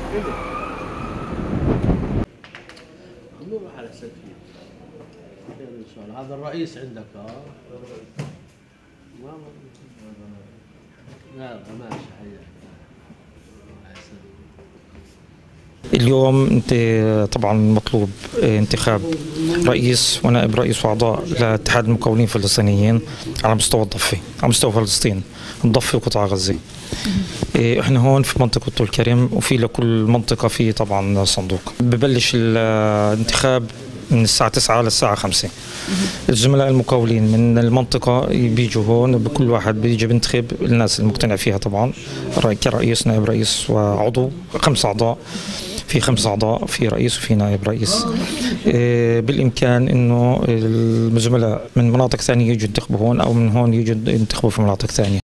نروح على سكين. خير ان شاء الله. هذا الرئيس عندك لا ماشي حياك. اليوم انت طبعا مطلوب انتخاب رئيس ونائب رئيس واعضاء لاتحاد المقاولين الفلسطينيين على مستوى الضفه، على مستوى فلسطين، الضفه وقطاع غزه. احنا هون في منطقه طول كرم، وفي لكل منطقه في طبعا صندوق. ببلش الانتخاب من الساعة 9 للساعة 5. الزملاء المقاولين من المنطقة بيجوا هون، بكل واحد بيجي بينتخب الناس المقتنع فيها طبعا، كرئيس نائب رئيس وعضو، 5 أعضاء، في 5 أعضاء، في رئيس وفي نائب رئيس. بالإمكان إنه الزملاء من مناطق ثانية يجوا ينتخبوا هون، أو من هون يجوا ينتخبوا في مناطق ثانية.